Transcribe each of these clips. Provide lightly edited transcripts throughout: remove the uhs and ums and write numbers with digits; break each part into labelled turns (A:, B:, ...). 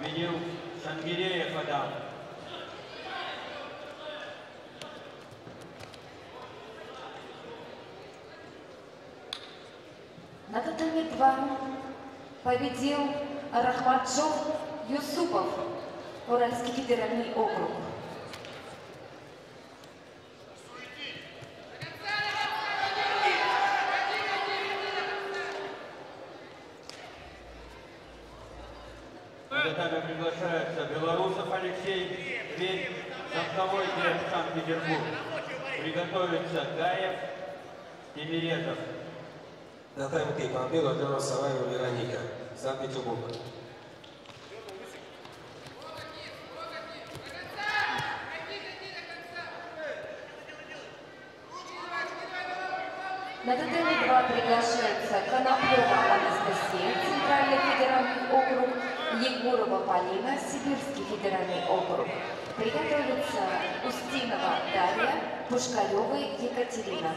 A: победил Шангиреев Адам.
B: На татами 2 победил Рахматжон Юсупов, Уральский федеральный округ.
A: На татами приглашаются Белорусов Алексей, Тверь, Замковой Тверь, Санкт-Петербург. Приготовиться Гаев, Тимирезов.
C: На тайм 3 победу одержала Саваева Вероника, Санкт-Петербург.
B: На татами 2 приглашаются Коноплева Анастасия, Центральный федеральный округ, Егорова Полина, Сибирский федеральный округ. Приготовиться Устинова Дарья, Пушкарёва Екатерина.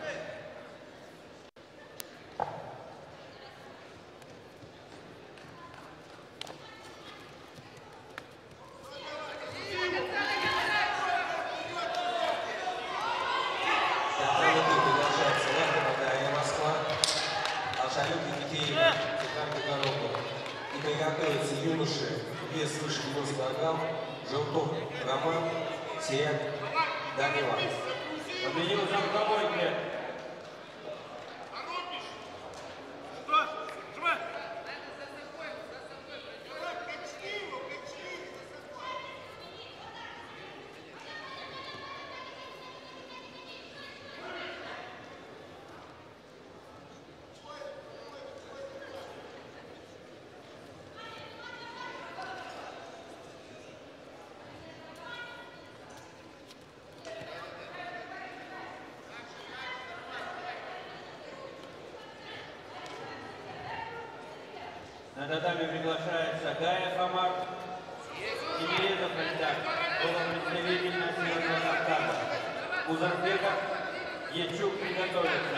C: Приготовятся юноши, вес свыше 90 кг, Желтов Роман, Серяк Данила.
A: Победил Замковой Тверь. На татами приглашается Гаев Амар, Тимирезов Альтак, представительная силового состава. Узарбеков, Ячук приготовится.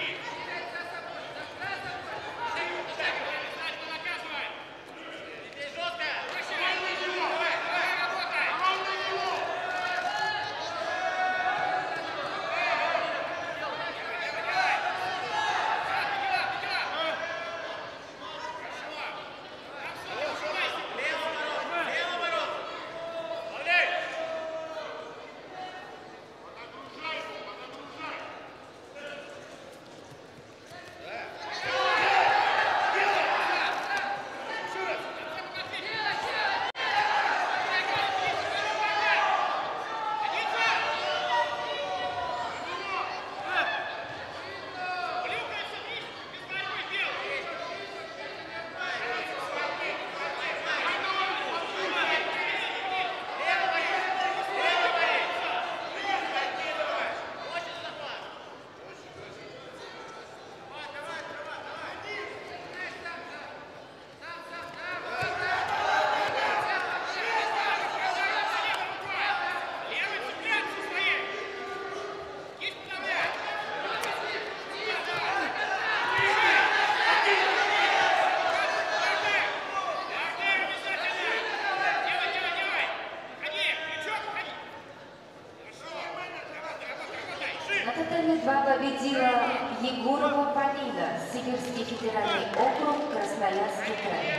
B: На татами 2 победила Егорова Полина, Сибирский федеральный округ, Красноярский край.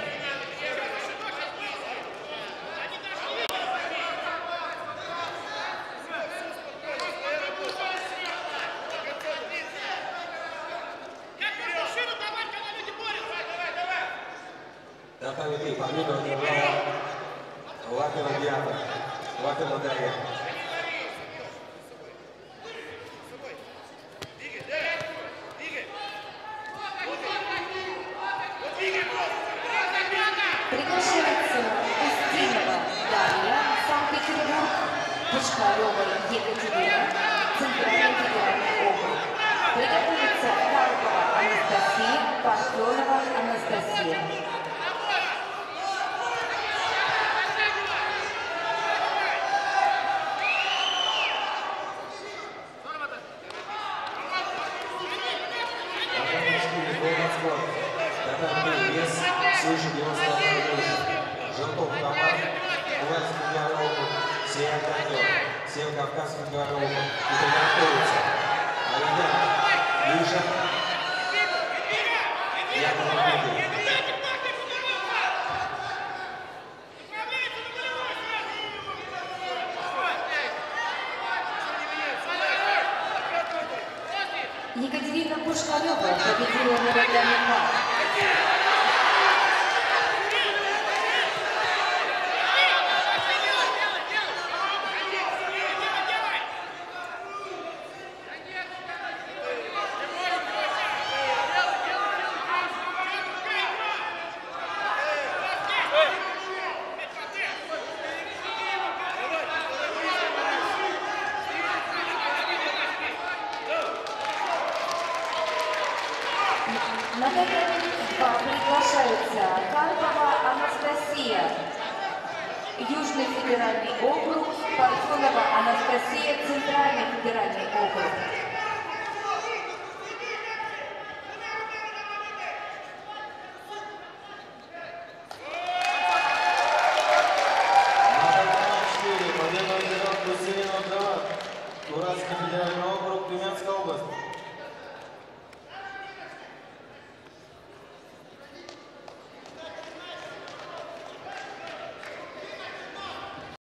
C: На тайм 3 победу одержала Лапина Диана, Лапина Дарья.
B: Приглашается Устинова Дарья, Санкт-Петербург, Пушкарёва Екатерина, Центральный федеральный округ. Приготовится Карпова Анастасия, Парфенова Анастасия.
C: Свыше 90 кг. Желтов всем кавказским дворовым это не откроется. А ребята, ниже. Я помогу.
B: Екатерина Пушкарева победила на рогами пар. На этот приглашается Карпова Анастасия, Южный федеральный округ, Парфенова Анастасия,